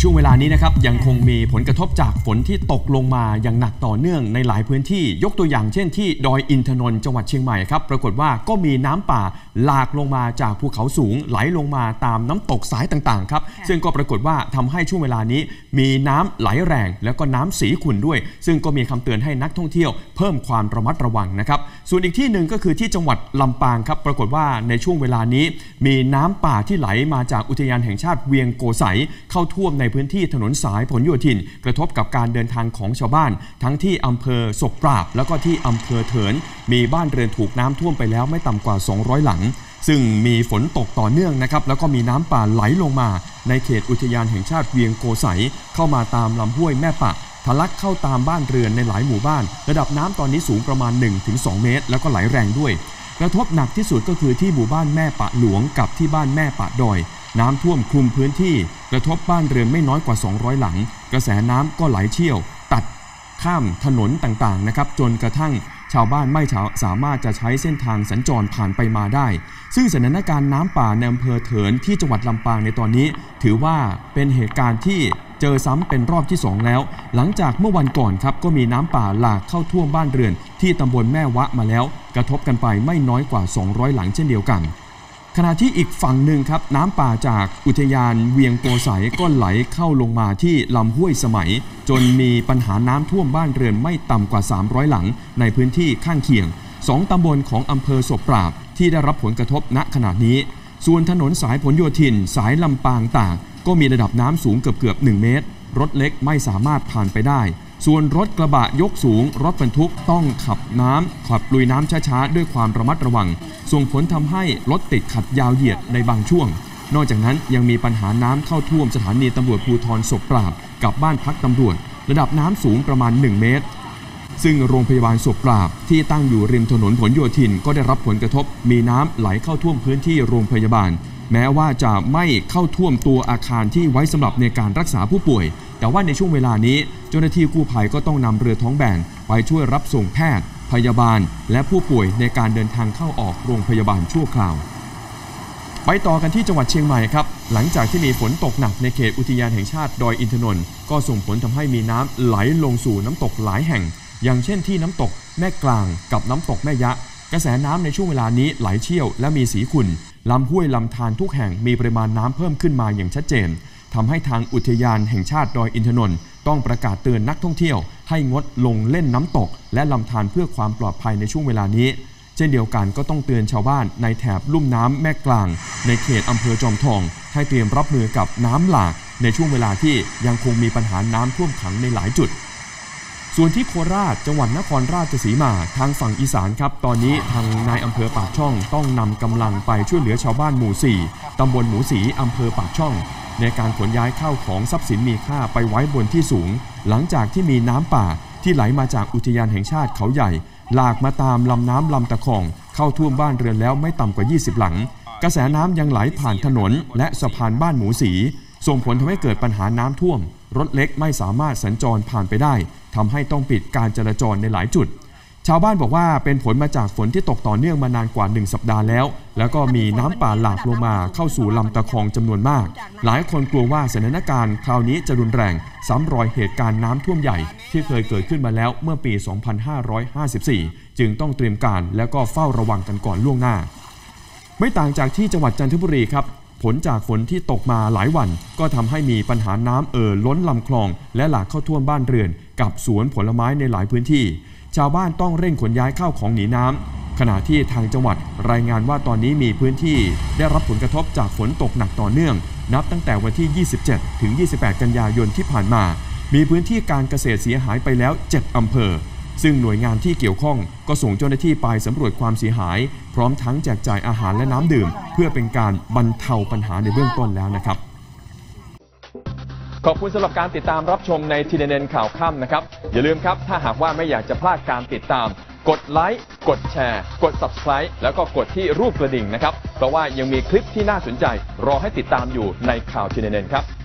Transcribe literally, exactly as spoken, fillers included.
ช่วงเวลานี้นะครับยังคงมีผลกระทบจากฝนที่ตกลงมาอย่างหนักต่อเนื่องในหลายพื้นที่ยกตัวอย่างเช่นที่ดอยอินทนนท์จังหวัดเชียงใหม่ครับปรากฏว่าก็มีน้ำป่าหลากลงมาจากภูเขาสูงไหลลงมาตามน้ำตกสายต่างๆครับซึ่งก็ปรากฏว่าทำให้ช่วงเวลานี้มีน้ำไหลแรงแล้วก็น้ำสีขุ่นด้วยซึ่งก็มีคำเตือนให้นักท่องเที่ยวเพิ่มความระมัดระวังนะครับส่วนอีกที่หนึ่งก็คือที่จังหวัดลำปางครับปรากฏว่าในช่วงเวลานี้มีน้ำป่าที่ไหลมาจากอุทยานแห่งชาติเวียงโกสัยเข้าท่วมในพื้นที่ถนนสายผลโยธินกระทบกับการเดินทางของชาวบ้านทั้งที่อำเภอศกปราบแล้วก็ที่อำเภอเถินมีบ้านเรือนถูกน้ำท่วมไปแล้วไม่ต่ำกว่าสองร้อยหลังซึ่งมีฝนตกต่อเนื่องนะครับแล้วก็มีน้ำป่าไหลลงมาในเขตอุทยานแห่งชาติเวียงโกสัยเข้ามาตามลำห้วยแม่ปะทะลักเข้าตามบ้านเรือนในหลายหมู่บ้านระดับน้ำตอนนี้สูงประมาณ หนึ่งถึงสอง เมตรแล้วก็ไหลแรงด้วยกระทบหนักที่สุดก็คือที่หมู่บ้านแม่ปะหลวงกับที่บ้านแม่ปะดอยน้ำท่วมคลุมพื้นที่กระทบบ้านเรือนไม่น้อยกว่าสองร้อยหลังกระแสน้ำก็ไหลเชี่ยวตัดข้ามถนนต่างๆนะครับจนกระทั่งชาวบ้านไม่สามารถจะใช้เส้นทางสัญจรผ่านไปมาได้ซึ่งสถานการณ์น้ำป่าในอำเภอเถินที่จังหวัดลำปางในตอนนี้ถือว่าเป็นเหตุการณ์ที่เจอซ้ำเป็นรอบที่สองแล้วหลังจากเมื่อวันก่อนครับก็มีน้ำป่าหลากเข้าท่วมบ้านเรือนที่ตำบลแม่วะมาแล้วกระทบกันไปไม่น้อยกว่าสองร้อยหลังเช่นเดียวกันขณะที่อีกฝั่งหนึ่งครับน้ำป่าจากอุทยานเวียงโกสัยก็ไหลเข้าลงมาที่ลำห้วยสมัยจนมีปัญหาน้ำท่วมบ้านเรือนไม่ต่ำกว่าสามร้อยหลังในพื้นที่ข้างเคียงสองตำบลของอำเภอศพปราบที่ได้รับผลกระทบณขณะนี้ส่วนถนนสายผลโยธินสายลำปางตากก็มีระดับน้ำสูงเกือบเกือบหนึ่งเมตรรถเล็กไม่สามารถผ่านไปได้ส่วนรถกระบะยกสูงรถบรรทุกต้องขับน้ำขับลุยน้ำช้าๆด้วยความระมัดระวังส่งผลทำให้รถติดขัดยาวเหยียดในบางช่วงนอกจากนั้นยังมีปัญหาน้ำเข้าท่วมสถานีตำรวจภูธรศพปราบกับบ้านพักตำรวจระดับน้ำสูงประมาณหนึ่งเมตรซึ่งโรงพยาบาลศพปราบที่ตั้งอยู่ริมถนนผลโยธินก็ได้รับผลกระทบมีน้ำไหลเข้าท่วมพื้นที่โรงพยาบาลแม้ว่าจะไม่เข้าท่วมตัวอาคารที่ไว้สำหรับในการรักษาผู้ป่วยแต่ว่าในช่วงเวลานี้เจ้าหน้าที่กู้ภัยก็ต้องนำเรือท้องแบนไปช่วยรับส่งแพทย์พยาบาลและผู้ป่วยในการเดินทางเข้าออกโรงพยาบาลชั่วคราวไปต่อกันที่จังหวัดเชียงใหม่ครับหลังจากที่มีฝนตกหนักในเขตอุทยานแห่งชาติดอยอินทนนท์ก็ส่งผลทำให้มีน้ำไหลลงสู่น้ำตกหลายแห่งอย่างเช่นที่น้ำตกแม่กลางกับน้ำตกแม่ยะกระแสน้ำในช่วงเวลานี้ไหลเชี่ยวและมีสีขุ่นลำห้วยลำธารทุกแห่งมีปริมาณน้ำเพิ่มขึ้นมาอย่างชัดเจนทำให้ทางอุทยานแห่งชาติดอยอินทนนท์ต้องประกาศเตือนนักท่องเที่ยวให้งดลงเล่นน้ำตกและลำธารเพื่อความปลอดภัยในช่วงเวลานี้เช่นเดียวกันก็ต้องเตือนชาวบ้านในแถบลุ่มน้ำแม่กลางในเขตอำเภอจอมทองให้เตรียมรับมือกับน้ำหลากในช่วงเวลาที่ยังคงมีปัญหาน้ำท่วมขังในหลายจุดส่วนที่โคราชจังหวัดนครราชสีมาทางฝั่งอีสานครับตอนนี้ทางนายอำเภอปากช่องต้องนำกำลังไปช่วยเหลือชาวบ้านหมู่สี่ตำบลหมูสีอำเภอปากช่องในการขนย้ายข้าวของทรัพย์สินมีค่าไปไว้บนที่สูงหลังจากที่มีน้ำป่าที่ไหลมาจากอุทยานแห่งชาติเขาใหญ่หลากมาตามลำน้ำลำตะคองเข้าท่วมบ้านเรือนแล้วไม่ต่ำกว่ายี่สิบหลังกระแสน้ำยังไหลผ่านถนนและสะพานบ้านหมูสีส่งผลทำให้เกิดปัญหาน้ำท่วมรถเล็กไม่สามารถสัญจรผ่านไปได้ทำให้ต้องปิดการจราจรในหลายจุดชาวบ้านบอกว่าเป็นผลมาจากฝนที่ตกต่อเนื่องมานานกว่าหนึ่งสัปดาห์แล้วแล้วก็มีน้ำป่าหลากลงมาเข้าสู่ลำตะคองจำนวนมากหลายคนกลัวว่าสถานการณ์คราวนี้จะรุนแรงซ้ำรอยเหตุการณ์น้ำท่วมใหญ่ที่เคยเกิดขึ้นมาแล้วเมื่อปี สองพันห้าร้อยห้าสิบสี่ จึงต้องเตรียมการและก็เฝ้าระวังกันก่อนล่วงหน้าไม่ต่างจากที่จังหวัดจันทบุรีครับผลจากฝนที่ตกมาหลายวันก็ทำให้มีปัญหาน้ำเอ่อล้นลำคลองและหลากเข้าท่วมบ้านเรือนกับสวนผลไม้ในหลายพื้นที่ชาวบ้านต้องเร่งขนย้ายข้าวของหนีน้ำขณะที่ทางจังหวัดรายงานว่าตอนนี้มีพื้นที่ได้รับผลกระทบจากฝนตกหนักต่อเนื่องนับตั้งแต่วันที่ยี่สิบเจ็ดถึงยี่สิบแปดกันยายนที่ผ่านมามีพื้นที่การเกษตรเสียหายไปแล้วเจ็ดอำเภอซึ่งหน่วยงานที่เกี่ยวข้องก็ส่งเจ้าหน้าที่ไปสำรวจความเสียหายพร้อมทั้งแจกจ่ายอาหารและน้ำดื่มเพื่อเป็นการบรรเทาปัญหาในเบื้องต้นแล้วนะครับขอบคุณสำหรับการติดตามรับชมใน ที เอ็น เอ็น ข่าวค่ำนะครับอย่าลืมครับถ้าหากว่าไม่อยากจะพลาดการติดตามกดไลค์กดแชร์กด ซับสไครบ์ แล้วก็กดที่รูปกระดิ่งนะครับเพราะว่ายังมีคลิปที่น่าสนใจรอให้ติดตามอยู่ในข่าว ที เอ็น เอ็น ครับ